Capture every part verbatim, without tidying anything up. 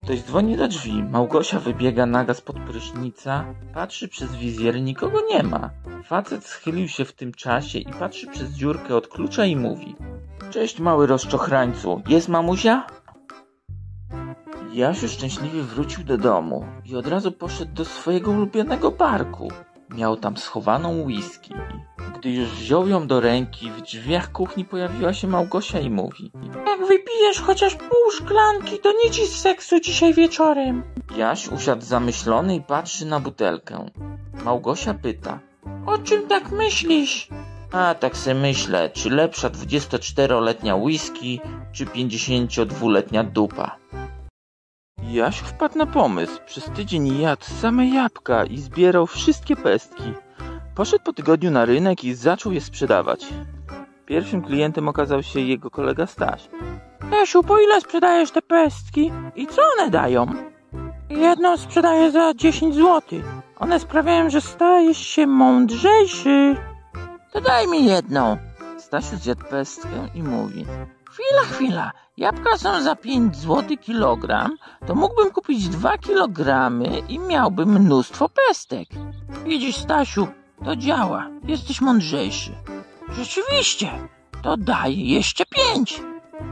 Ktoś dzwoni do drzwi. Małgosia wybiega naga spod prysznica. Patrzy przez wizjer, nikogo nie ma. Facet schylił się w tym czasie i patrzy przez dziurkę od klucza i mówi: Cześć, mały rozczochrańcu, jest mamusia? Jasiu szczęśliwie wrócił do domu i od razu poszedł do swojego ulubionego parku. Miał tam schowaną whisky. Gdy już wziął ją do ręki, w drzwiach kuchni pojawiła się Małgosia i mówi: Jak wypijesz chociaż pół szklanki, to nie ci z seksu dzisiaj wieczorem. Jaś usiadł zamyślony i patrzy na butelkę. Małgosia pyta: O czym tak myślisz? A tak se myślę, czy lepsza dwudziestoczteroletnia whisky, czy pięćdziesięciodwuletnia dupa. Jasiu wpadł na pomysł. Przez tydzień jadł same jabłka i zbierał wszystkie pestki. Poszedł po tygodniu na rynek i zaczął je sprzedawać. Pierwszym klientem okazał się jego kolega Staś. Jasiu, po ile sprzedajesz te pestki? I co one dają? Jedną sprzedaję za dziesięć złotych. One sprawiają, że stajesz się mądrzejszy. To daj mi jedną. Stasiu zjadł pestkę i mówi: Chwila, chwila, jabłka są za pięć złotych kilogram, to mógłbym kupić dwa kilogramy i miałbym mnóstwo pestek. Widzisz, Stasiu, to działa, jesteś mądrzejszy. Rzeczywiście, to daj jeszcze pięć.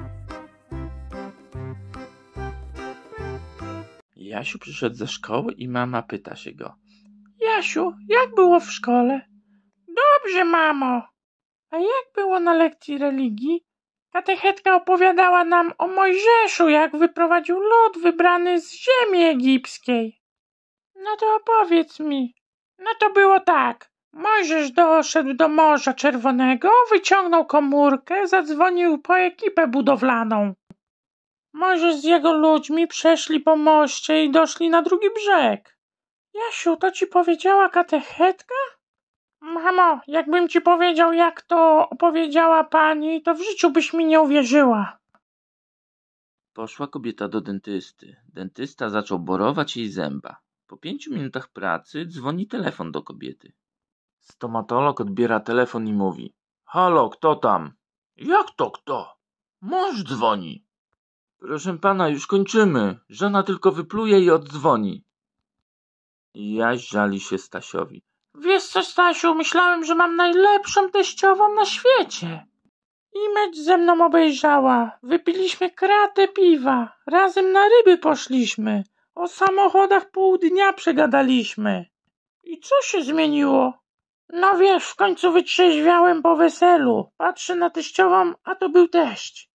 Jasiu przyszedł ze szkoły i mama pyta się go: Jasiu, jak było w szkole? Dobrze, mamo. A jak było na lekcji religii? Katechetka opowiadała nam o Mojżeszu, jak wyprowadził lud wybrany z ziemi egipskiej. No to opowiedz mi. No to było tak. Mojżesz doszedł do Morza Czerwonego, wyciągnął komórkę, zadzwonił po ekipę budowlaną. Mojżesz z jego ludźmi przeszli po moście i doszli na drugi brzeg. Jasiu, to ci powiedziała katechetka? Mamo, jakbym ci powiedział, jak to opowiedziała pani, to w życiu byś mi nie uwierzyła. Poszła kobieta do dentysty. Dentysta zaczął borować jej zęba. Po pięciu minutach pracy dzwoni telefon do kobiety. Stomatolog odbiera telefon i mówi: Halo, kto tam? Jak to kto? Mąż dzwoni. Proszę pana, już kończymy. Żona tylko wypluje i oddzwoni. Jaś żali się Stasiowi. Wiesz co, Stasiu, myślałem, że mam najlepszą teściową na świecie. I mecz ze mną obejrzała. Wypiliśmy kratę piwa. Razem na ryby poszliśmy. O samochodach pół dnia przegadaliśmy. I co się zmieniło? No wiesz, w końcu wytrzeźwiałem po weselu. Patrzę na teściową, a to był teść.